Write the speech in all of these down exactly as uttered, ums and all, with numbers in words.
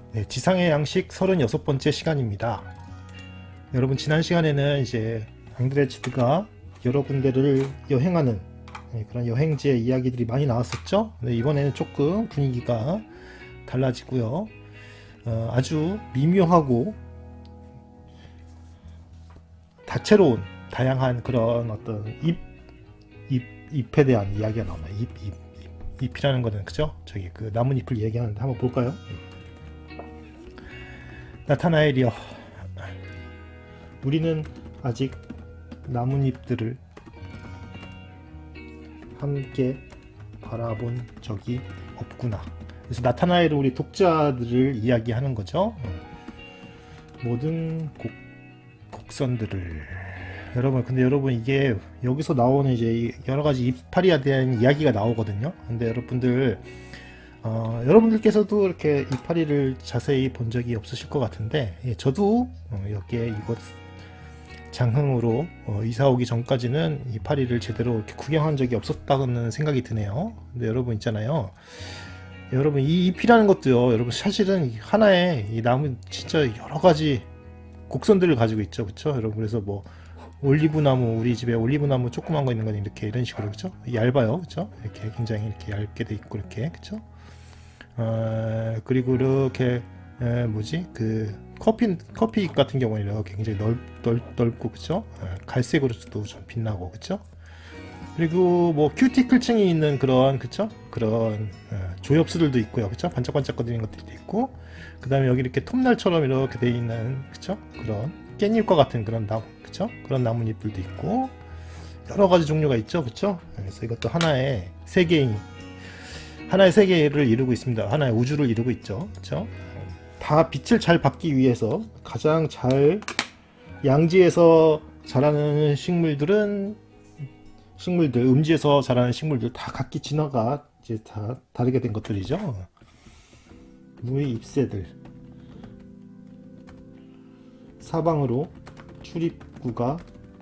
네, 지상의 양식 서른여섯 번째 시간입니다. 여러분, 지난 시간에는 이제 앙드레지드가 여러 군데를 여행하는 네, 그런 여행지의 이야기들이 많이 나왔었죠. 네, 이번에는 조금 분위기가 달라지고요. 어, 아주 미묘하고 다채로운 다양한 그런 어떤 잎, 잎, 잎에 대한 이야기가 나옵니다. 잎, 잎, 잎. 잎이라는 거는 그죠? 저기 그 나뭇잎을 얘기하는데 한번 볼까요? 나타나엘이여, 우리는 아직 나뭇잎들을 함께 바라본 적이 없구나. 그래서 나타나엘은 우리 독자들을 이야기하는 거죠. 모든 곡, 곡선들을 여러분, 근데 여러분 이게 여기서 나오는 이제 여러 가지 이파리에 대한 이야기가 나오거든요. 근데 여러분들 어, 여러분들께서도 이렇게 이파리를 자세히 본 적이 없으실 것 같은데, 예, 저도 어, 여기에 이곳 장흥으로 어, 이사 오기 전까지는 이파리를 제대로 이렇게 구경한 적이 없었다는 생각이 드네요. 근데 여러분 있잖아요. 여러분 이 잎이라는 것도요, 여러분 사실은 하나의 이 나무 진짜 여러 가지 곡선들을 가지고 있죠, 그렇죠? 여러분, 그래서 뭐 올리브 나무, 우리 집에 올리브 나무 조그만 거 있는 건 이렇게 이런 식으로, 그렇죠? 얇아요, 그렇죠? 이렇게 굉장히 이렇게 얇게 돼 있고 이렇게, 그렇죠? 어, 그리고 이렇게 에, 뭐지 그 커피 커피 같은 경우는 이렇게 굉장히 넓, 넓, 넓고 그쵸? 에, 갈색으로도 좀 빛나고 그쵸? 그리고 뭐 큐티클층이 있는 그런 그쵸? 그런 에, 조엽수들도 있고요, 그쵸? 반짝반짝거리는 것들도 있고, 그 다음에 여기 이렇게 톱날처럼 이렇게 돼 있는 그쵸? 그런 깻잎과 같은 그런 나무, 그쵸? 그런 나뭇잎들도 있고 여러 가지 종류가 있죠, 그쵸? 그래서 이것도 하나의 세계인 하나의 세계를 이루고 있습니다. 하나의 우주를 이루고 있죠. 그렇죠? 다 빛을 잘 받기 위해서 가장 잘 양지에서 자라는 식물들은 식물들, 음지에서 자라는 식물들 다 각기 진화가 이제 다 다르게 된 것들이죠. 무의 잎새들, 사방으로 출입구가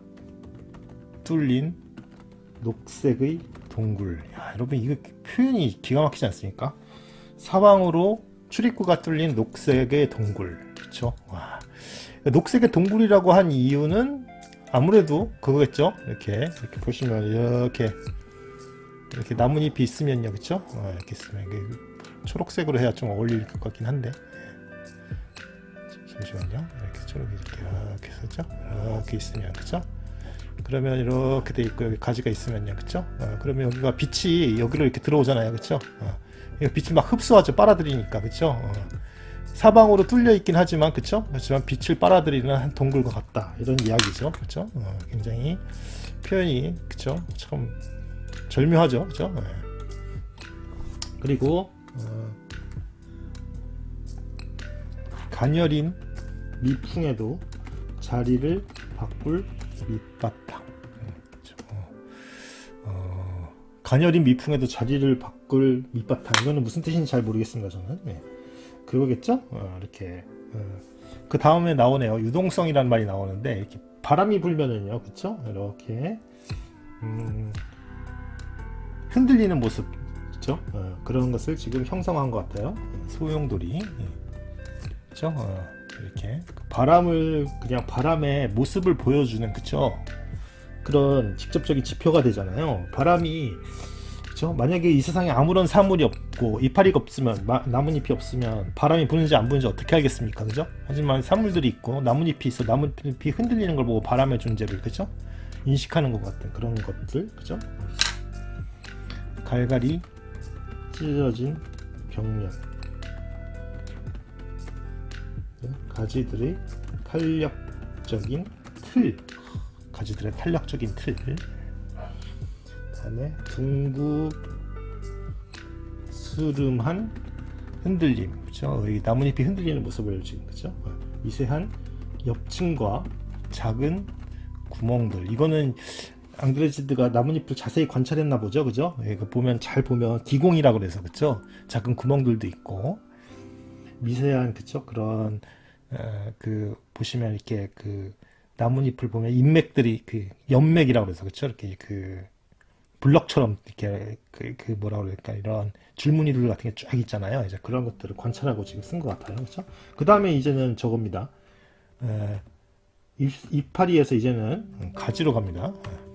뚫린 녹색의 동굴. 야, 여러분 이거 표현이 기가 막히지 않습니까? 사방으로 출입구가 뚫린 녹색의 동굴, 그렇죠? 와, 녹색의 동굴이라고 한 이유는 아무래도 그거겠죠. 이렇게 이렇게 보시면 이렇게 이렇게 나뭇잎이 있으면요, 그렇죠? 어, 이렇게 있으면 이게 초록색으로 해야 좀 어울릴 것 같긴 한데, 잠시만요. 이렇게 초록 이렇게 이렇게 해서죠. 이렇게 있으면 그렇죠? 그러면 이렇게 돼 있고 여기 가지가 있으면요, 그쵸? 어, 그러면 여기가 빛이 여기로 이렇게 들어오잖아요, 그쵸? 어, 빛을 막 흡수하죠, 빨아들이니까, 그쵸? 어, 사방으로 뚫려 있긴 하지만, 그쵸? 하지만 빛을 빨아들이는 한 동굴과 같다, 이런 이야기죠, 그쵸? 어, 굉장히 표현이, 그쵸? 참 절묘하죠, 그쵸? 어. 그리고 어, 가녀린 미풍에도 자리를 바꿀 밑바탕. 어, 어, 가녀린 미풍에도 자리를 바꿀 밑바탕. 이거는 무슨 뜻인지 잘 모르겠습니다, 저는. 네. 그거겠죠? 어, 이렇게. 어. 그 다음에 나오네요. 유동성이라는 말이 나오는데, 이렇게 바람이 불면은요, 그쵸? 이렇게, 음, 흔들리는 모습, 그쵸? 어, 그런 것을 지금 형성한 것 같아요. 소용돌이. 그쵸? 어. 이렇게 바람을 그냥 바람의 모습을 보여주는, 그쵸? 그런 직접적인 지표가 되잖아요. 바람이, 그쵸? 만약에 이 세상에 아무런 사물이 없고 이파리가 없으면, 마, 나뭇잎이 없으면 바람이 부는지 안 부는지 어떻게 알겠습니까, 그죠? 하지만 사물들이 있고 나뭇잎이 있어, 나뭇잎이 흔들리는 걸 보고 바람의 존재를, 그죠? 인식하는 것 같은 그런 것들, 그죠? 갈갈이 찢어진 벽면, 가지들의 탄력적인 틀, 가지들의 탄력적인 틀, 다음에 둥구 수름한 흔들림, 그렇죠? 이 나뭇잎이 흔들리는 모습을 지금, 그렇죠? 미세한 엽층과 작은 구멍들. 이거는 앙드레지드가 나뭇잎을 자세히 관찰했나 보죠, 그죠? 이거 보면, 잘 보면 기공이라고 그래서, 그렇죠? 작은 구멍들도 있고. 미세한, 그쵸? 그런 어, 그 보시면 이렇게 그 나뭇잎을 보면 인맥들이 그 연맥이라고 그래서, 그쵸? 이렇게 그 블럭처럼 이렇게 그, 그 뭐라 그럴까 이런 줄무늬들 같은 게 쫙 있잖아요. 이제 그런 것들을 관찰하고 지금 쓴 것 같아요. 그렇죠? 그 다음에 이제는 저겁니다. 에, 이, 이파리에서 이제는 가지로 갑니다.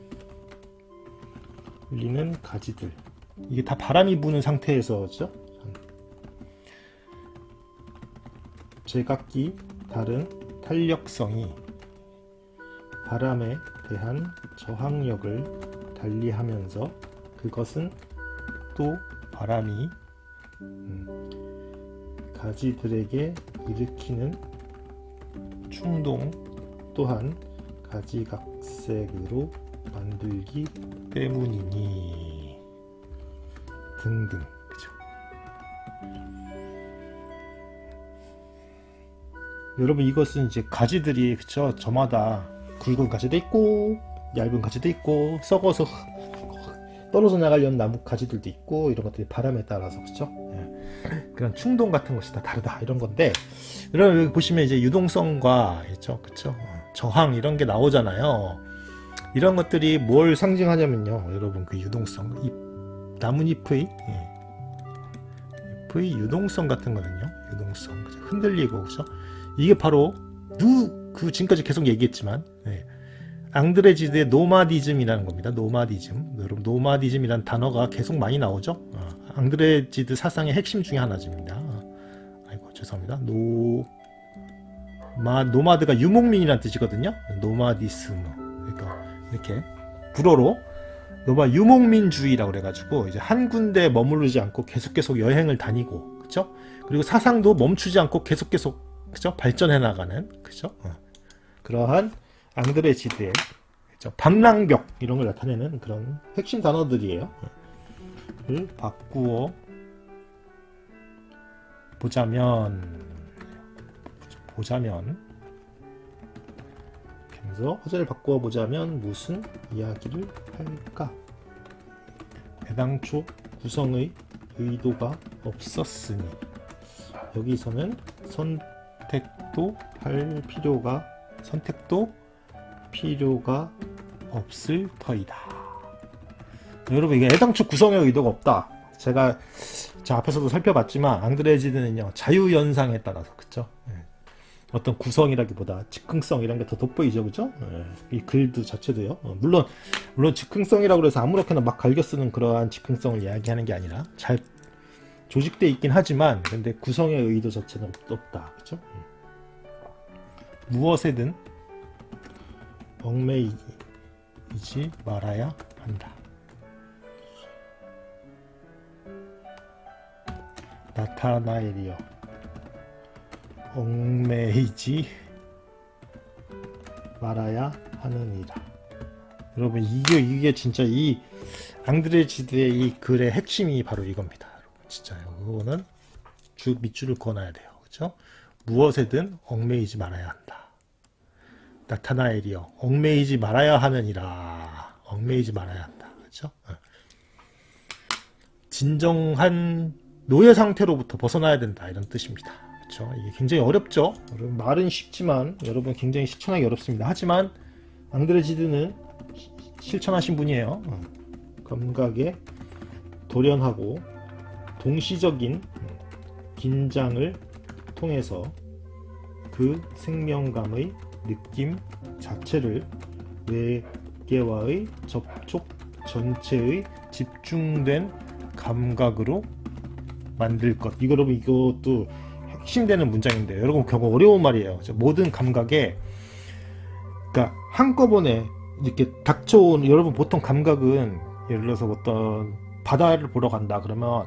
흘리는 가지들. 이게 다 바람이 부는 상태에서 그렇죠? 제각기 다른 탄력성이 바람에 대한 저항력을 달리하면서 그것은 또 바람이 음, 가지들에게 일으키는 충동 또한 가지각색으로 만들기 때문이니 등등. 그죠? 여러분 이것은 이제 가지들이 그쵸 저마다 굵은 가지도 있고 얇은 가지도 있고 썩어서 떨어져 나가려는 나무 가지들도 있고 이런 것들이 바람에 따라서 그쵸 예. 그런 충동 같은 것이 다 다르다 이런 건데 여러분 여기 보시면 이제 유동성과 그쵸 그쵸 저항 이런 게 나오잖아요. 이런 것들이 뭘 상징하냐면요 여러분 그 유동성 잎, 나뭇잎의 예. 잎의 유동성 같은 거는요 유동성 그쵸? 흔들리고 그쵸 이게 바로 누 그 지금까지 계속 얘기했지만 예. 앙드레지드의 노마디즘이라는 겁니다. 노마디즘. 여러분 노마디즘이라는 단어가 계속 많이 나오죠. 어, 앙드레지드 사상의 핵심 중에 하나입니다. 어, 아이고 죄송합니다. 노 마, 노마드가 유목민이라는 뜻이거든요. 노마디스무. 그러니까 이렇게 불어로 노마 유목민주의라고 그래가지고 이제 한 군데 머무르지 않고 계속 계속 여행을 다니고 그죠? 그리고 사상도 멈추지 않고 계속 계속 그죠? 발전해 나가는 그죠? 어. 그러한 앙드레지드의 그죠? 방랑벽 이런 걸 나타내는 그런 핵심 단어들이에요. 를 바꾸어 보자면 보자면 그래서 허재를 바꾸어 보자면 무슨 이야기를 할까? 애당초 구성의 의도가 없었으니 여기서는 선택도 할 필요가 선택도 필요가 없을 터이다. 여러분 이게 애당초 구성의 의도가 없다. 제가 자 앞에서도 살펴봤지만 앙드레지드는요 자유연상에 따라서 그쵸? 네. 어떤 구성이라기보다 즉흥성 이런 게 더 돋보이죠, 그죠? 네. 이 글도 자체도요. 어, 물론 물론 즉흥성이라고 해서 아무렇게나 막 갈겨 쓰는 그러한 즉흥성을 이야기하는 게 아니라 잘 조직돼 있긴 하지만 근데 구성의 의도 자체는 없다, 그죠? 음. 무엇에든 얽매이지 말아야 한다. 나타나에리여 얽매이지 말아야 하느니라. 여러분 이게 이게 진짜 이 앙드레지드의 이 글의 핵심이 바로 이겁니다. 여러분 진짜요. 그거는 주 밑줄을 그어놔야 돼요. 그렇죠? 무엇에든 얽매이지 말아야 한다. 나타나에리여 얽매이지 말아야 하느니라. 얽매이지 말아야 한다. 그렇죠? 진정한 노예 상태로부터 벗어나야 된다 이런 뜻입니다. 그렇죠? 이게 굉장히 어렵죠. 여러분 말은 쉽지만 여러분 굉장히 실천하기 어렵습니다. 하지만 앙드레지드는 실천하신 분이에요. 감각에 돌연하고 동시적인 긴장을 통해서 그 생명감의 느낌 자체를 외계와의 접촉 전체의 집중된 감각으로 만들 것. 이거 여러분 이것도 핵심되는 문장인데 여러분 결국 어려운 말이에요. 모든 감각에 그러니까 한꺼번에 이렇게 닥쳐온 여러분 보통 감각은 예를 들어서 어떤 바다를 보러 간다 그러면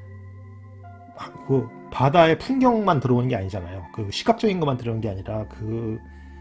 그 바다의 풍경만 들어오는 게 아니잖아요. 그 시각적인 것만 들어오는 게 아니라 그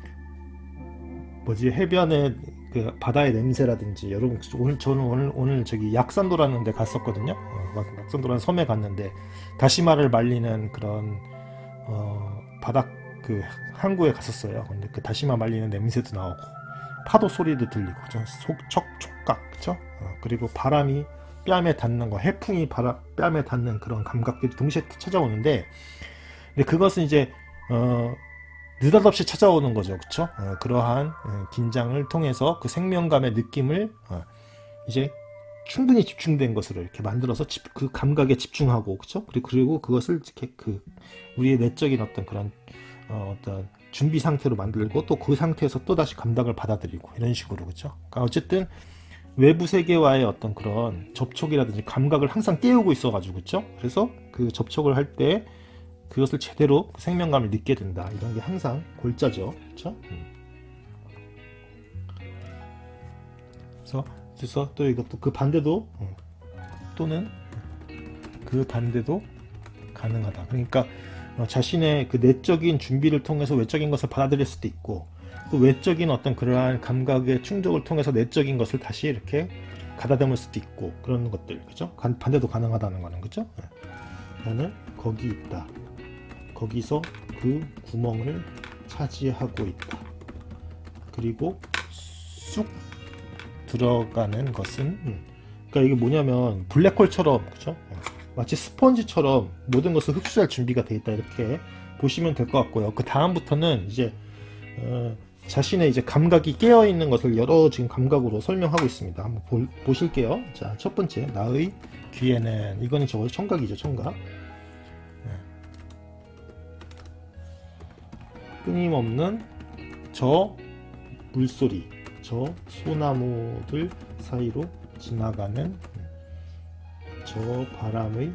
뭐지 해변의 그 바다의 냄새라든지 여러분 오늘 저는 오늘 오늘 저기 약산도라는 데 갔었거든요. 어, 약산도라는 섬에 갔는데 다시마를 말리는 그런 어, 바닥 그 항구에 갔었어요. 근데 그 다시마 말리는 냄새도 나오고 파도 소리도 들리고 속척 촉각 그죠? 어, 그리고 바람이 뺨에 닿는 거 해풍이 바람 뺨에 닿는 그런 감각들이 동시에 찾아오는데 근데 그것은 이제 어, 느닷없이 찾아오는 거죠. 그쵸? 어, 그러한 어, 긴장을 통해서 그 생명감의 느낌을 어, 이제 충분히 집중된 것으로 이렇게 만들어서 집, 그 감각에 집중하고, 그쵸? 그리고, 그리고 그것을 이렇게 그 우리의 내적인 어떤 그런 어, 어떤 준비 상태로 만들고 또 그 상태에서 또 다시 감각을 받아들이고 이런 식으로, 그쵸? 그러니까 어쨌든 외부 세계와의 어떤 그런 접촉이라든지 감각을 항상 깨우고 있어가지고, 그쵸? 그래서 그 접촉을 할 때 그것을 제대로 생명감을 느끼게 된다. 이런 게 항상 골자죠, 그쵸? 음. 그래서 그래서 또 이것도 그 반대도 어, 또는 그 반대도 가능하다. 그러니까 어, 자신의 그 내적인 준비를 통해서 외적인 것을 받아들일 수도 있고, 또 외적인 어떤 그러한 감각의 충족을 통해서 내적인 것을 다시 이렇게 가다듬을 수도 있고, 그런 것들, 그죠? 반대도 가능하다는 거는, 그죠? 나는 거기 있다. 거기서 그 구멍을 차지하고 있다. 그리고 쑥 들어가는 것은, 음. 그러니까 이게 뭐냐면 블랙홀처럼, 그쵸? 마치 스펀지처럼 모든 것을 흡수할 준비가 되어 있다, 이렇게 보시면 될 것 같고요. 그 다음부터는 이제 어, 자신의 이제 감각이 깨어 있는 것을 여러 지금 감각으로 설명하고 있습니다. 한번 보, 보실게요. 자, 첫 번째, 나의 귀에는, 이거는 저거 청각이죠, 청각. 네. 끊임없는 저 물소리, 저 소나무들 사이로 지나가는 저 바람의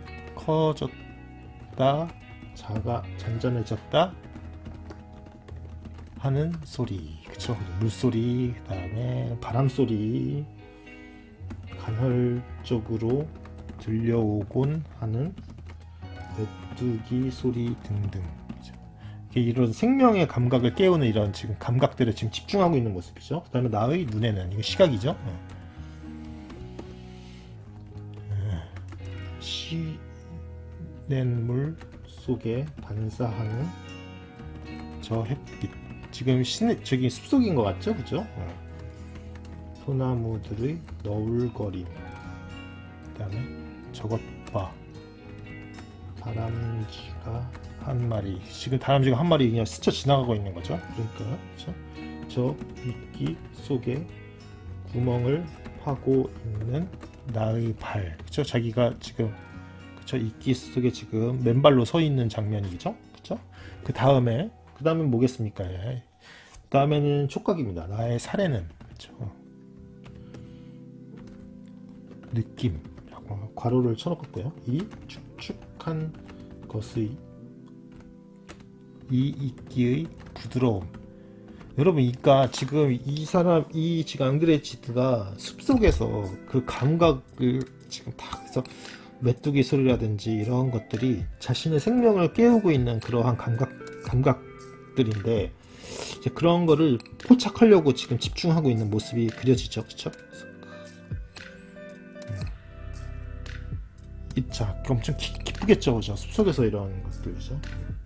커졌다 작아 잔잔해졌다 하는 소리, 그쵸? 물소리, 그 다음에 바람소리, 간헐적으로 들려오곤 하는 메뚜기 소리 등등, 그쵸? 이런 생명의 감각을 깨우는 이런 지금 감각들에 지금 집중하고 있는 모습이죠. 그 다음에 나의 눈에는, 이거 시각이죠. 시냇물 속에 반사하는 저 햇빛, 지금 시, 저기 숲속인 것 같죠, 그죠? 소나무들의 너울거림, 그 다음에 저것 봐, 다람쥐가 한 마리, 지금 다람쥐가 한 마리 그냥 스쳐 지나가고 있는 거죠. 그러니까, 그쵸? 저 이끼 속에 구멍을 파고 있는 나의 발, 그쵸? 자기가 지금, 그쵸? 이끼 속에 지금 맨발로 서 있는 장면이죠, 그쵸? 그 다음에, 그 다음에 뭐겠습니까? 예. 그 다음에는 촉각입니다. 나의 살에는, 그쵸? 느낌, 괄호를 쳐놓고요. 이 축축한 것의, 이 이끼의 부드러움. 여러분, 그러니까 지금 이 사람, 이 지금 앙드레지드가 숲속에서 그 감각을 지금 다 해서 메뚜기 소리라든지 이런 것들이 자신의 생명을 깨우고 있는 그러한 감각, 감각들인데, 이제 그런 거를 포착하려고 지금 집중하고 있는 모습이 그려지죠, 그쵸? 이, 자, 엄청 기, 기쁘겠죠, 그죠? 숲속에서 이런 것들이죠.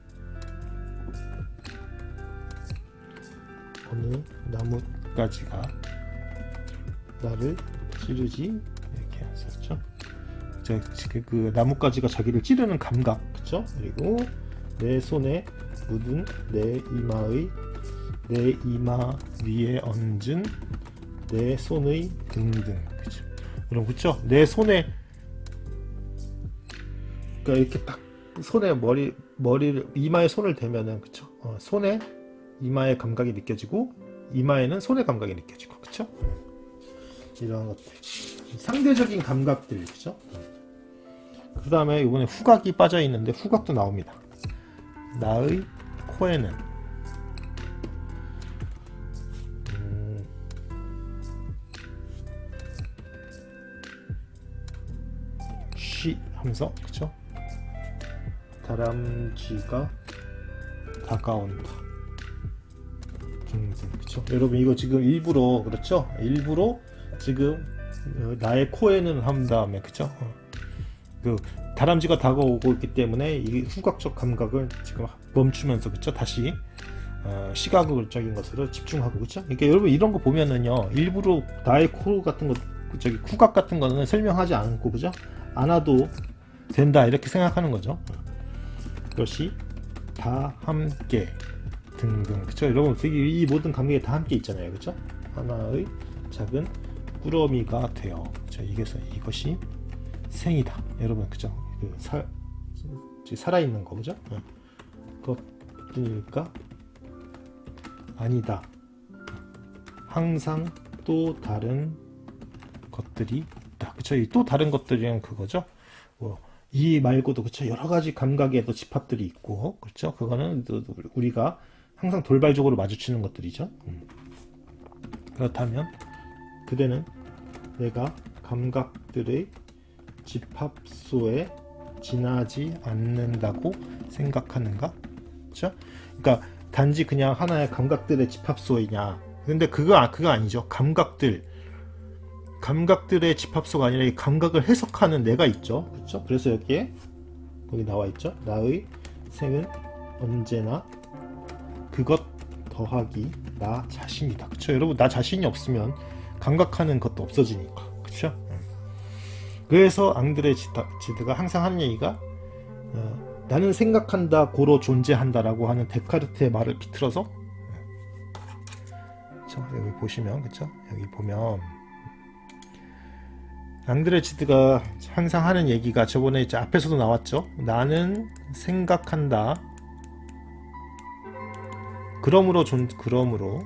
어느 나뭇가지가 나를 찌르지, 이렇게 했었죠. 지금 그 나뭇가지가 자기를 찌르는 감각, 그쵸? 그리고 내 손에 묻은 내 이마의, 내 이마 위에 얹은 내 손의 등등, 그쵸? 그럼, 그쵸? 내 손에, 그러니까 이렇게 딱 손에 머리, 머리를, 이마에 손을 대면은, 그쵸? 어, 손에 이마의 감각이 느껴지고, 이마에는 손의 감각이 느껴지고, 그쵸? 이런 것들, 상대적인 감각들, 그쵸? 그 다음에 이번에 후각이 빠져 있는데 후각도 나옵니다. 나의 코에는, 음, 쉬 하면서, 그쵸? 다람쥐가 다가온다 등등, 그쵸? 여러분, 이거 지금 일부러, 그렇죠? 일부러 지금 나의 코에는 한 다음에, 그쵸? 그 다람쥐가 다가오고 있기 때문에 이 후각적 감각을 지금 멈추면서, 그쵸? 다시 어, 시각적인 것으로 집중하고, 그쵸? 그러니까 여러분, 이런 거 보면은요, 일부러 나의 코 같은 거, 저기 후각 같은 거는 설명하지 않고, 그죠? 안 와도 된다, 이렇게 생각하는 거죠. 그것이 다 함께 등등, 그쵸? 여러분, 이 모든 감각이 다 함께 있잖아요, 그쵸? 하나의 작은 꾸러미가 돼요. 그쵸? 이게서 이것이 생이다. 여러분, 그죠? 그 살, 살아있는 거, 그죠? 것들일까? 아니다. 항상 또 다른 것들이 있다. 그쵸? 이 또 다른 것들이란 그거죠? 뭐, 이 말고도, 그쵸? 여러 가지 감각에도 집합들이 있고, 그쵸? 그거는 우리가 항상 돌발적으로 마주치는 것들이죠. 음. 그렇다면, 그대는 내가 감각들의 집합소에 지나지 않는다고 생각하는가? 그쵸? 그러니까, 단지 그냥 하나의 감각들의 집합소이냐. 근데 그거, 그거 아니죠. 감각들. 감각들의 집합소가 아니라 이 감각을 해석하는 내가 있죠. 그렇죠? 그래서 여기에 거기 나와 있죠. 나의 생은 언제나 그것 더하기 나 자신이다. 그렇죠? 여러분, 나 자신이 없으면 감각하는 것도 없어지니까. 그렇죠? 그래서 앙드레 지드가 항상 하는 얘기가 어, 나는 생각한다 고로 존재한다라고 하는 데카르트의 말을 비틀어서 그렇죠? 여기 보시면 그렇죠? 여기 보면 앙드레 지드가 항상 하는 얘기가 저번에 이제 앞에서도 나왔죠. 나는 생각한다. 그러므로 존 그러므로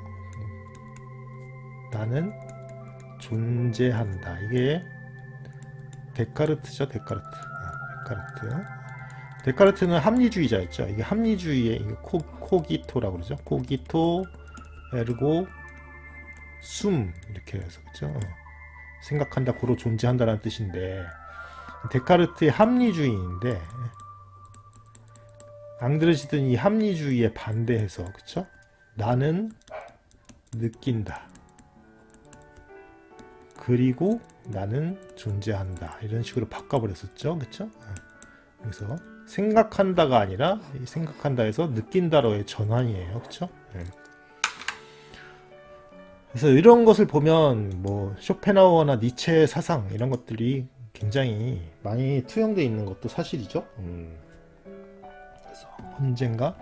나는 존재한다. 이게 데카르트죠. 데카르트. 아, 데카르트. 데카르트는 합리주의자였죠. 이게 합리주의의 이게 코, 코기토라고 그러죠. 코기토 에르고 숨 이렇게 해서 그렇죠. 생각한다 고로 존재한다라는 뜻인데 데카르트의 합리주의인데 앙드레 지드는 이 합리주의에 반대해서 그쵸? 나는 느낀다. 그리고 나는 존재한다. 이런 식으로 바꿔버렸었죠. 그쵸? 그래서 생각한다가 아니라 생각한다에서 느낀다로의 전환이에요. 그쵸? 그래서 이런 것을 보면 뭐 쇼펜하우어나 니체의 사상 이런 것들이 굉장히 많이 투영되어 있는 것도 사실이죠. 음. 그래서 언젠가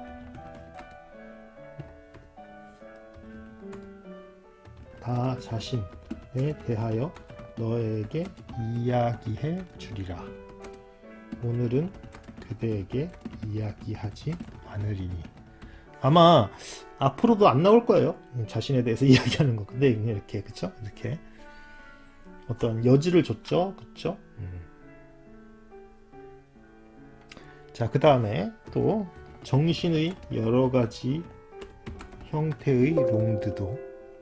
나 자신에 대하여 너에게 이야기해 주리라. 오늘은 그대에게 이야기하지 않으리니. 아마 앞으로도 안 나올 거예요. 자신에 대해서 이야기하는 거. 근데 그냥 이렇게 그쵸? 이렇게 어떤 여지를 줬죠. 그쵸? 음. 자, 그 다음에 또 정신의 여러 가지 형태의 롱드도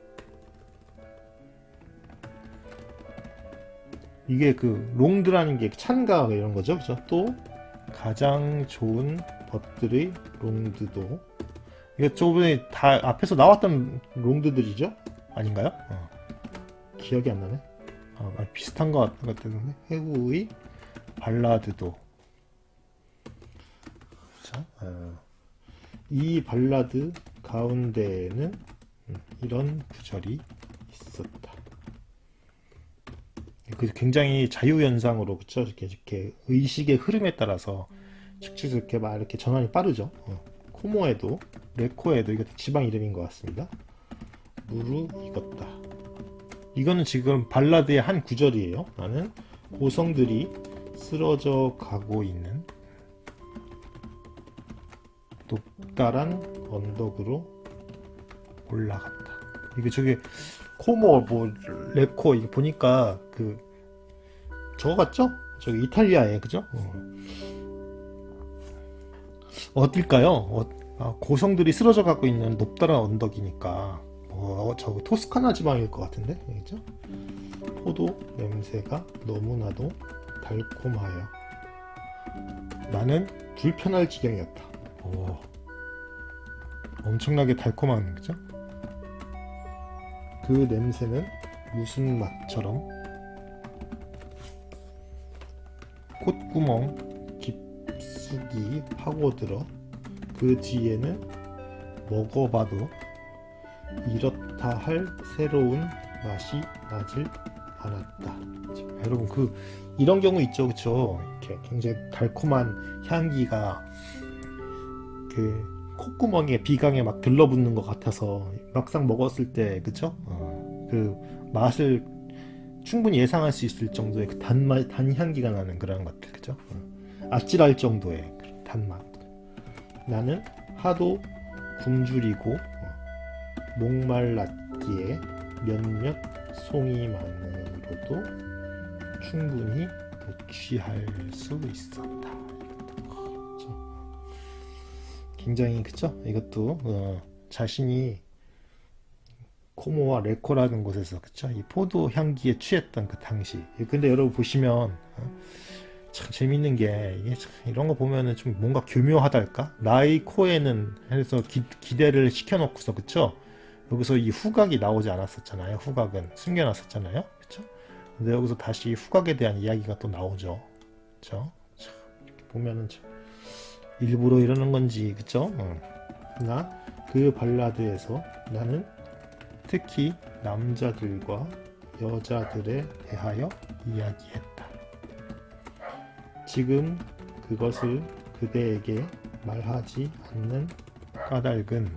이게 그 롱드라는 게 찬가 이런 거죠. 그죠? 또 가장 좋은 것들의 롱드도 이게 저번에 다 앞에서 나왔던 롱드들이죠? 아닌가요? 어. 기억이 안 나네. 어, 비슷한 것 같은데 해구의 발라드도. 자, 어. 이 발라드 가운데에는 이런 구절이 있었다. 굉장히 자유연상으로 그쵸? 이렇게, 이렇게 의식의 흐름에 따라서 직접 이렇게 막 이렇게 전환이 빠르죠. 어. 코모에도 레코에도 이거 지방 이름인 것 같습니다. 무르익었다. 이거는 지금 발라드의 한 구절이에요. 나는 고성들이 쓰러져 가고 있는 높다란 언덕으로 올라갔다. 이게 저게 코모 뭐 레코 이게 보니까 그 저거 같죠? 저기 이탈리아에 그죠? 어. 어딜까요? 어, 아, 고성들이 쓰러져 가고 있는 높다란 언덕이니까 뭐 저거 토스카나 지방일 것 같은데, 그죠? 포도 냄새가 너무나도 달콤하여 나는 불편할 지경이었다. 오, 엄청나게 달콤한 그죠? 그 냄새는 무슨 맛처럼 콧구멍 깊숙이 파고들어 그 뒤에는 먹어봐도 이렇다 할 새로운 맛이 나질 않았다. 여러분 그 이런 경우 있죠, 그쵸? 이렇게 굉장히 달콤한 향기가 그 콧구멍에 비강에 막 들러붙는 것 같아서 막상 먹었을 때 그쵸? 어, 그 맛을 충분히 예상할 수 있을 정도의 그 단맛, 단향기가 나는 그런 것들, 그죠? 아찔할 정도의 그런 단맛. 나는 하도 굶주리고 목말랐기에 몇몇 송이만으로도 충분히 취할 수 있었다. 그렇죠? 굉장히, 그쵸? 이것도 어, 자신이 코모와 레코라는 곳에서, 그쵸? 이 포도 향기에 취했던 그 당시. 근데 여러분 보시면 어, 참 재밌는 게, 이게 참 이런 거 보면은 좀 뭔가 교묘하달까? 나의 코에는 해서 기, 기대를 시켜놓고서, 그쵸? 여기서 이 후각이 나오지 않았었잖아요. 후각은 숨겨놨었잖아요. 그쵸? 근데 여기서 다시 후각에 대한 이야기가 또 나오죠. 그쵸? 참, 이렇게 보면은 참 일부러 이러는 건지, 그쵸? 어. 나 그 발라드에서 나는 특히 남자들과 여자들에 대하여 이야기했다. 지금 그것을 그대에게 말하지 않는 까닭은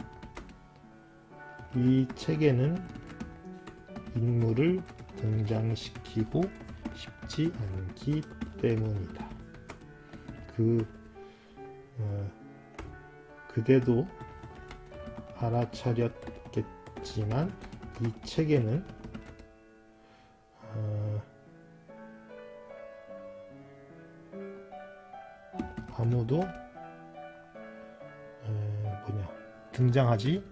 이 책에는 인물을 등장시키고 싶지 않기 때문이다. 그 어, 그대도 알아차렸겠지만 이 책에는 어, 아무도 에, 뭐냐 등장하지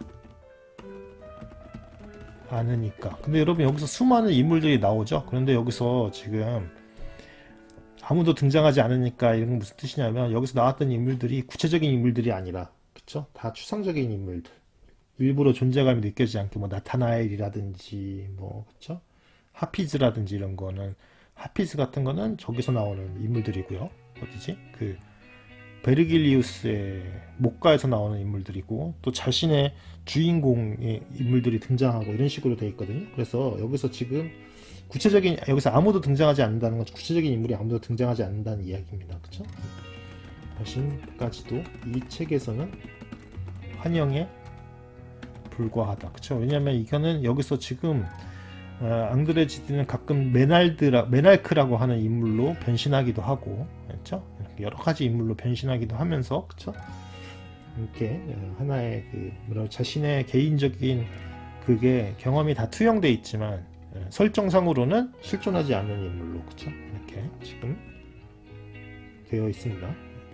않으니까. 근데 여러분 여기서 수많은 인물들이 나오죠. 그런데 여기서 지금 아무도 등장하지 않으니까 이런 건 무슨 뜻이냐면, 여기서 나왔던 인물들이 구체적인 인물들이 아니라, 그쵸? 다 추상적인 인물들. 일부러 존재감이 느껴지지 않게 뭐 나타나엘이라든지 뭐, 그쵸? 하피즈라든지 이런 거는, 하피즈 같은 거는 저기서 나오는 인물들이고요. 어디지? 그 베르길리우스의 목가에서 나오는 인물들이고, 또 자신의 주인공의 인물들이 등장하고 이런 식으로 돼 있거든요. 그래서 여기서 지금 구체적인, 여기서 아무도 등장하지 않는다는 건 구체적인 인물이 아무도 등장하지 않는다는 이야기입니다. 그쵸? 자신까지도 이 책에서는 환영에 불과하다. 그쵸? 왜냐면 이거는 여기서 지금 어, 앙드레지드는 가끔 메날드라, 메날크라고 하는 인물로 변신하기도 하고, 그렇죠? 여러 가지 인물로 변신하기도 하면서, 그쵸? 이렇게 하나의 그 뭐라 자신의 개인적인 그게 경험이 다 투영돼 있지만 설정상으로는 실존하지 않는 인물로, 그쵸? 이렇게 지금 되어 있습니다.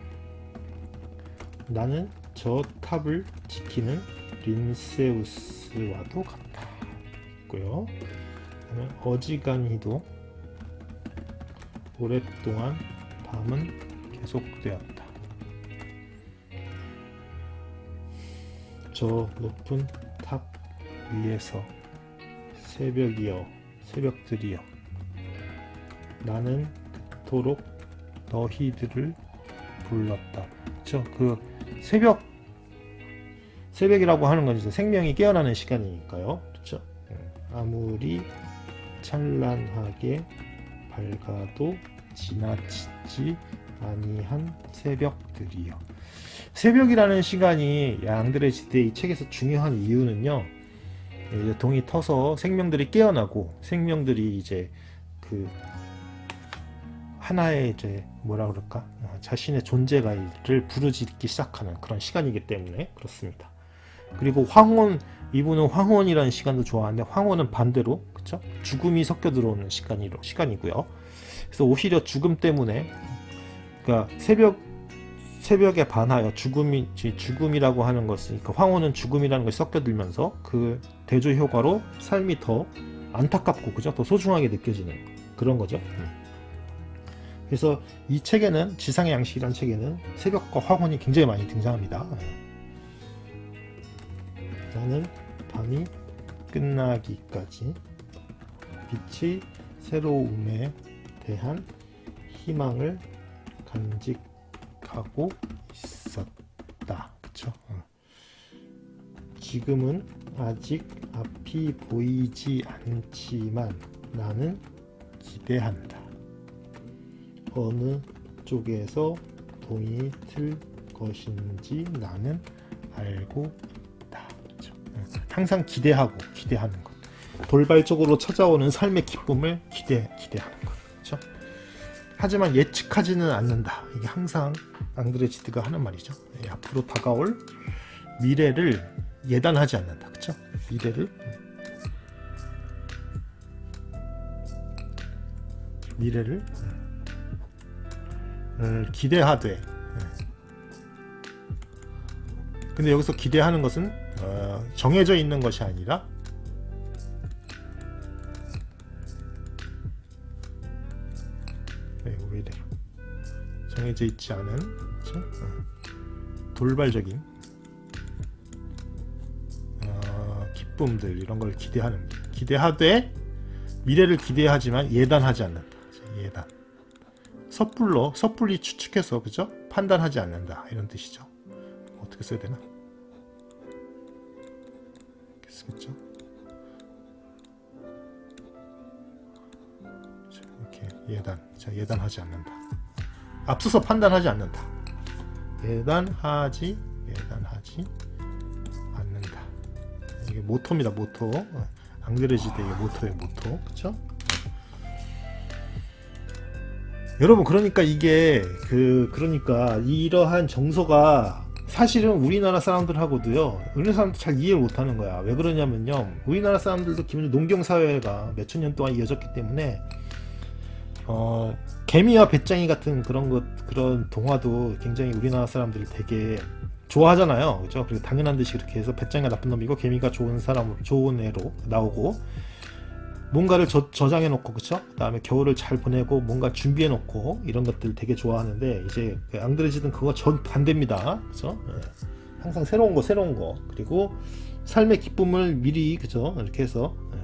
나는 저 탑을 지키는 린세우스와도 같다. 있고요. 어지간히도 오랫동안 밤은 계속되었다. 저 높은 탑 위에서 새벽이여, 새벽들이여, 나는 그토록 너희들을 불렀다. 그쵸? 그 새벽, 새벽이라고 하는 건 이제 생명이 깨어나는 시간이니까요. 그렇죠? 아무리 찬란하게 밝아도 지나치지 아니한 새벽들이요. 새벽이라는 시간이 앙드레지드의 이 책에서 중요한 이유는요, 이제 동이 터서 생명들이 깨어나고 생명들이 이제 그 하나의 이제 뭐라 그럴까, 자신의 존재가를 부르짖기 시작하는 그런 시간이기 때문에 그렇습니다. 그리고 황혼, 이분은 황혼이라는 시간도 좋아하는데, 황혼은 반대로, 그쵸? 죽음이 섞여 들어오는 시간이로, 시간이고요. 그래서 오히려 죽음 때문에, 그러니까 새벽, 새벽에 반하여 죽음이, 죽음이라고 하는 것은, 그러니까 황혼은 죽음이라는 것이 섞여 들면서 그 대조 효과로 삶이 더 안타깝고, 그죠? 더 소중하게 느껴지는 그런 거죠. 그래서 이 책에는, 지상의 양식이라는 책에는 새벽과 황혼이 굉장히 많이 등장합니다. 나는 밤이 끝나기까지 빛의 새로움에 대한 희망을 간직하고 있었다. 그쵸? 지금은 아직 앞이 보이지 않지만 나는 기대한다. 어느 쪽에서 동이 틀 것인지 나는 알고 있다. 항상 기대하고 기대하는 것. 돌발적으로 찾아오는 삶의 기쁨을 기대, 기대하는 것. 그렇죠? 하지만 예측하지는 않는다. 이게 항상 앙드레지드가 하는 말이죠. 예, 앞으로 다가올 미래를 예단하지 않는다. 그렇죠? 미래를 미래를 음, 기대하되. 근데 여기서 기대하는 것은 어, 정해져 있는 것이 아니라 네, 오히려 정해져 있지 않은, 그렇죠? 어, 돌발적인 어, 기쁨들, 이런 걸 기대하는, 기대하되 미래를 기대하지만 예단하지 않는다. 예단, 섣불러 섣불리 추측해서, 그죠? 판단하지 않는다, 이런 뜻이죠. 어떻게 써야 되나? 이렇게 쓰겠죠? 자, 이렇게 예단, 자, 예단하지 않는다. 앞서서 판단하지 않는다. 예단하지, 예단하지 않는다. 이게 모토입니다, 모토. 앙드레지드의 모토예요, 모토. 그쵸? 여러분, 그러니까 이게 그 그러니까 이러한 정서가 사실은 우리나라 사람들하고도요, 우리나라 사람들 잘 이해를 못하는 거야. 왜 그러냐면요, 우리나라 사람들도 기본적으로 농경사회가 몇천 년 동안 이어졌기 때문에 어, 개미와 배짱이 같은 그런 것, 그런 동화도 굉장히 우리나라 사람들이 되게 좋아하잖아요. 그죠? 그리고 당연한 듯이 그렇게 해서 배짱이가 나쁜 놈이고 개미가 좋은 사람, 좋은 애로 나오고, 뭔가를 저, 저장해 놓고, 그쵸? 그 다음에 겨울을 잘 보내고 뭔가 준비해 놓고, 이런 것들 되게 좋아하는데, 이제 그 앙드레지드는 그거 전 반대입니다. 그쵸? 예. 항상 새로운 거, 새로운 거. 그리고 삶의 기쁨을 미리, 그죠? 이렇게 해서, 예.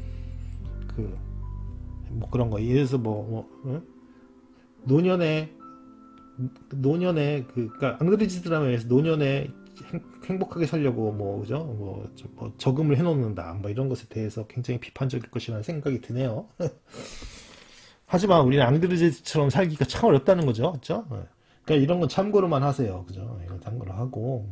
그, 뭐 그런 거. 예를 들어서 뭐, 뭐 예? 노년에, 노년에, 그, 그니까 앙드레지드라면 노년에 행, 행복하게 살려고 뭐, 그죠? 뭐, 저, 뭐 저금을 해놓는다, 뭐 이런 것에 대해서 굉장히 비판적일 것이라는 생각이 드네요. 하지만 우리는 앙드레지드처럼 살기가 참 어렵다는 거죠, 그죠? 그러니까 이런 건 참고로만 하세요, 그죠? 이건 참고로 하고,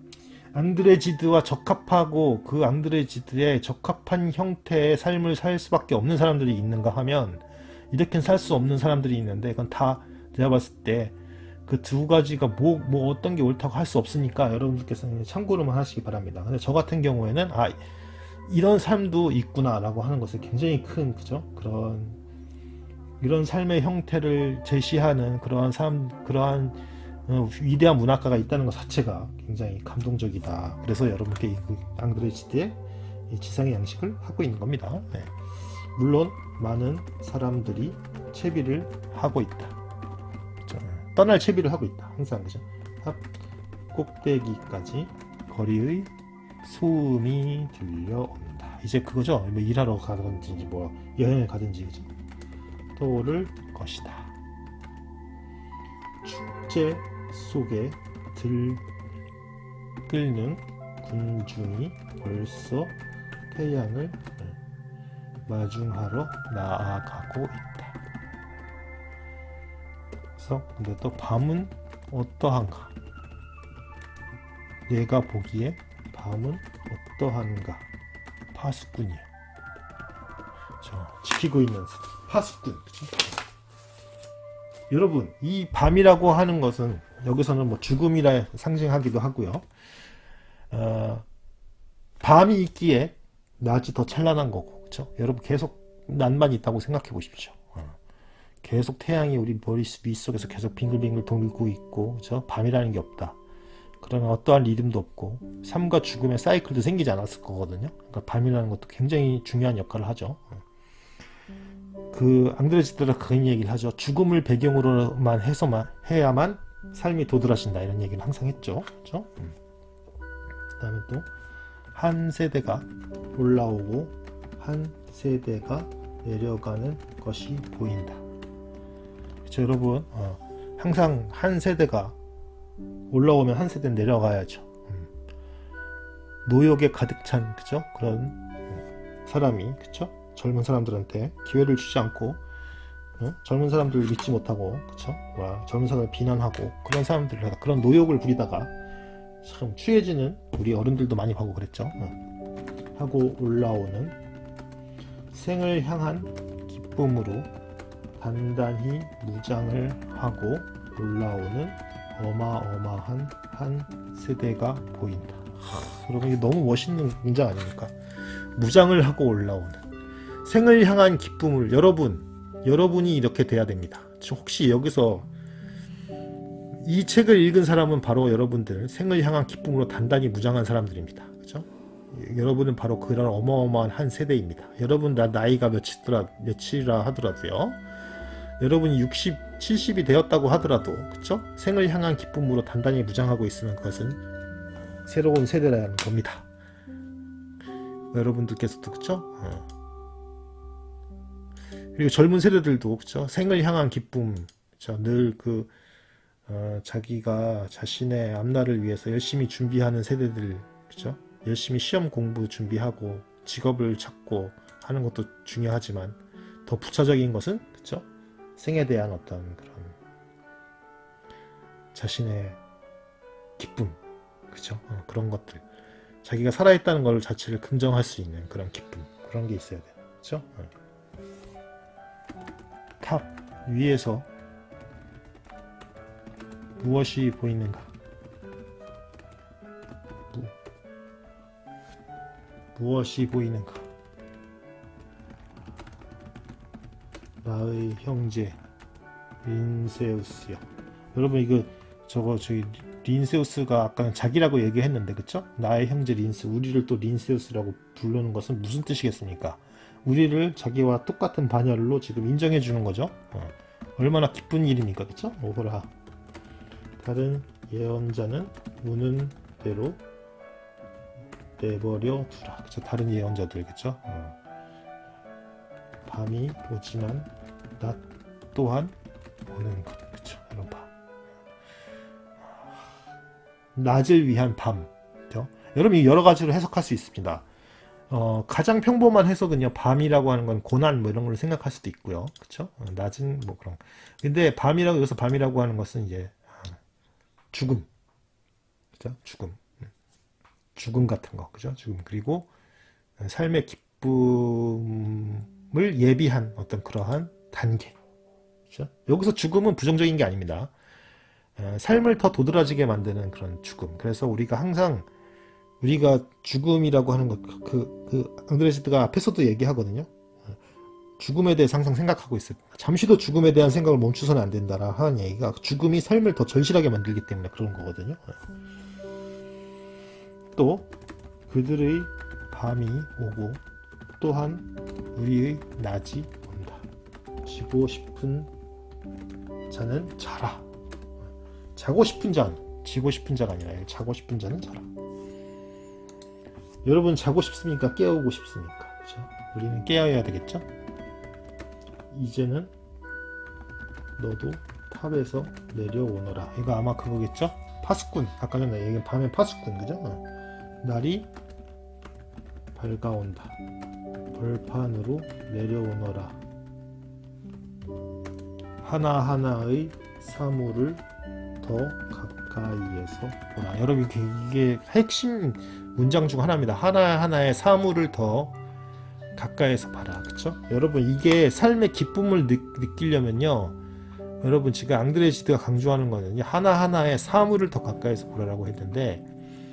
앙드레지드와 적합하고 그 앙드레지드에 적합한 형태의 삶을 살 수밖에 없는 사람들이 있는가 하면, 이렇게는 살 수 없는 사람들이 있는데, 그건 다 제가 봤을 때 그 두 가지가 뭐, 뭐 어떤 게 옳다고 할 수 없으니까 여러분들께서는 참고로만 하시기 바랍니다. 근데 저 같은 경우에는 아, 이런 삶도 있구나 라고 하는 것을 굉장히 큰, 그죠? 그런 이런 삶의 형태를 제시하는 그러한 사람, 그러한 어, 위대한 문학가가 있다는 것 자체가 굉장히 감동적이다. 그래서 여러분께 이 그 앙드레지드의 이 지상의 양식을 하고 있는 겁니다. 네. 물론 많은 사람들이 채비를 하고 있다. 떠날 채비를 하고 있다. 항상, 그죠? 앞 꼭대기까지 거리의 소음이 들려온다. 이제 그거죠. 뭐 일하러 가든지 뭐 여행을 가든지, 그죠? 떠오를 것이다. 축제 속에 들끓는 군중이 벌써 태양을 마중하러 나아가고 있다. 근데 또 밤은 어떠한가? 내가 보기에 밤은 어떠한가? 파수꾼이야. 저 지키고 있는 파수꾼. 그쵸? 여러분, 이 밤이라고 하는 것은 여기서는 뭐 죽음이라 상징하기도 하고요. 어, 밤이 있기에 낮이 더 찬란한 거고, 그렇죠? 여러분 계속 낮만 있다고 생각해 보십시오. 계속 태양이 우리 머리 밑속에서 계속 빙글빙글 돌고 있고, 그죠? 밤이라는 게 없다. 그러면 어떠한 리듬도 없고 삶과 죽음의 사이클도 생기지 않았을 거거든요. 그러니까 밤이라는 것도 굉장히 중요한 역할을 하죠. 그 앙드레지드가 그런 얘기를 하죠. 죽음을 배경으로만 해서만 해야만 삶이 도드라진다, 이런 얘기를 항상 했죠. 그죠? 음. 그 다음에 또 한 세대가 올라오고 한 세대가 내려가는 것이 보인다. 그쵸, 여러분? 어, 항상 한 세대가 올라오면 한 세대는 내려가야죠. 음. 노역에 가득 찬, 그죠? 그런 음, 사람이, 그쵸? 젊은 사람들한테 기회를 주지 않고, 어? 젊은 사람들을 믿지 못하고, 그쵸? 와, 젊은 사람을 비난하고, 그런 사람들을 하다, 그런 노역을 부리다가 참 추해지는 우리 어른들도 많이 보고 그랬죠. 어. 하고 올라오는 생을 향한 기쁨으로 단단히 무장을 하고 올라오는 어마어마한 한 세대가 보인다. 하, 여러분 이게 너무 멋있는 문장 아닙니까? 무장을 하고 올라오는 생을 향한 기쁨을 여러분 여러분이 이렇게 돼야 됩니다. 혹시 여기서 이 책을 읽은 사람은 바로 여러분들 생을 향한 기쁨으로 단단히 무장한 사람들입니다. 그렇죠? 여러분은 바로 그런 어마어마한 한 세대입니다. 여러분 나 나이가 몇이더라 몇이라 하더라도요. 여러분이 육십, 칠십이 되었다고 하더라도 그쵸? 생을 향한 기쁨으로 단단히 무장하고 있으면 그것은 새로운 세대라는 겁니다. 여러분들께서도 그쵸? 어. 그리고 젊은 세대들도 그쵸? 생을 향한 기쁨 늘 그 어, 자기가 자신의 앞날을 위해서 열심히 준비하는 세대들 그쵸? 열심히 시험 공부 준비하고 직업을 찾고 하는 것도 중요하지만 더 부차적인 것은 그쵸? 생에 대한 어떤 그런 자신의 기쁨 그쵸? 어, 그런 것들 자기가 살아있다는 걸 자체를 긍정할 수 있는 그런 기쁨 그런 게 있어야 돼요. 그쵸? 어. 탑 위에서 무엇이 보이는가? 무, 무엇이 보이는가? 나의 형제 린세우스요. 여러분 이거 저거 저기 린세우스가 아까는 자기라고 얘기했는데 그쵸? 나의 형제 린스 우리를 또 린세우스라고 부르는 것은 무슨 뜻이겠습니까? 우리를 자기와 똑같은 반열로 지금 인정해 주는 거죠. 어. 얼마나 기쁜 일입니까? 그쵸? 오호라. 다른 예언자는 우는 대로 내버려 두라. 그쵸? 다른 예언자들 그쵸? 어. 밤이 오지만 낮 또한 오는 것. 그쵸? 여러분 밤. 낮을 위한 밤. 그쵸? 여러분 이 여러 가지로 해석할 수 있습니다. 어, 가장 평범한 해석은요, 밤이라고 하는 건 고난 뭐 이런 걸 생각할 수도 있고요. 그쵸? 어, 낮은 뭐 그런. 근데 밤이라고, 여기서 밤이라고 하는 것은 이제, 죽음. 그죠? 죽음. 죽음 같은 거. 그죠? 죽음. 그리고 삶의 기쁨을 예비한 어떤 그러한 단계. 그죠? 여기서 죽음은 부정적인 게 아닙니다. 어, 삶을 더 도드라지게 만드는 그런 죽음. 그래서 우리가 항상 우리가 죽음이라고 하는 것, 그, 그, 앙드레지드가 앞에서도 얘기하거든요. 죽음에 대해서 항상 생각하고 있어요. 잠시도 죽음에 대한 생각을 멈추서는 안 된다라 하는 얘기가 죽음이 삶을 더 절실하게 만들기 때문에 그런 거거든요. 또, 그들의 밤이 오고, 또한 우리의 낮이 온다. 지고 싶은 자는 자라. 자고 싶은 자는, 지고 싶은 자가 아니라, 자고 싶은 자는 자라. 여러분 자고 싶습니까? 깨우고 싶습니까? 그렇죠? 우리는 깨어야 되겠죠? 이제는 너도 탑에서 내려오너라. 이거 아마 그거겠죠? 파수꾼. 아까 전에 얘기한 밤의 파수꾼. 그죠? 어. 날이 밝아온다. 벌판으로 내려오너라. 하나하나의 사물을 더 가까이에서 보라. 여러분 이게 핵심 문장 중 하나입니다. 하나하나의 사물을 더 가까이에서 봐라. 그쵸? 여러분 이게 삶의 기쁨을 느, 느끼려면요. 여러분 지금 앙드레지드가 강조하는 거는 하나하나의 사물을 더 가까이에서 보라라고 했는데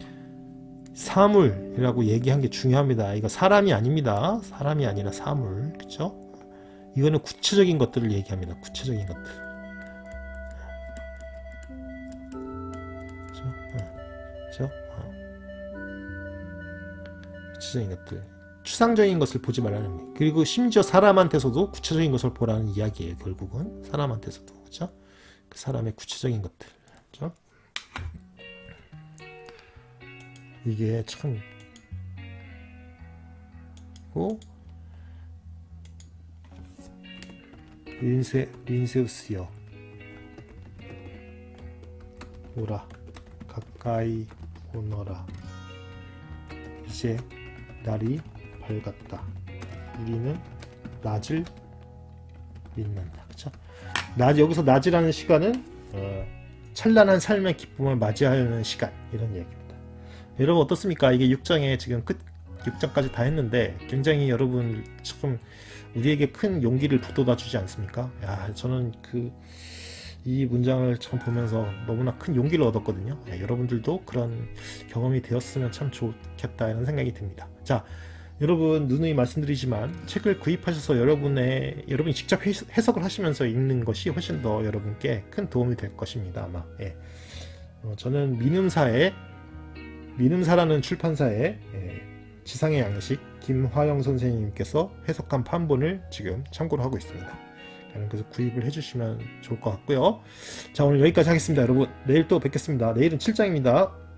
사물이라고 얘기한 게 중요합니다. 이거 사람이 아닙니다. 사람이 아니라 사물. 그쵸? 이거는 구체적인 것들을 얘기합니다. 구체적인 것들. 그쵸? 그쵸? 구체적인 것들, 추상적인 것을 보지 말라는 얘기. 그리고 심지어 사람한테서도 구체적인 것을 보라는 이야기예요. 결국은 사람한테서도 그렇죠? 그 사람의 구체적인 것들, 그렇죠? 이게 참. 고 린세 린세우스여 오라 가까이 오너라. 이제 날이 밝았다. 우리는 낮을 믿는다. 그쵸? 낮, 여기서 낮이라는 시간은 어, 찬란한 삶의 기쁨을 맞이하는 시간 이런 얘기입니다. 여러분 어떻습니까? 이게 육 장의 지금 끝 육 장까지 다 했는데 굉장히 여러분 조금 우리에게 큰 용기를 북돋아 주지 않습니까? 야, 저는 그 이 문장을 참 보면서 너무나 큰 용기를 얻었거든요. 야, 여러분들도 그런 경험이 되었으면 참 좋겠다 이런 생각이 듭니다. 자, 여러분 누누이 말씀드리지만 책을 구입하셔서 여러분의 여러분이 직접 해석을 하시면서 읽는 것이 훨씬 더 여러분께 큰 도움이 될 것입니다. 아마. 예. 어, 저는 민음사의 민음사라는 출판사의 예, 지상의 양식 김화영 선생님께서 해석한 판본을 지금 참고로 하고 있습니다. 그래서 구입을 해주시면 좋을 것 같고요. 자, 오늘 여기까지 하겠습니다. 여러분 내일 또 뵙겠습니다. 내일은 칠 장입니다.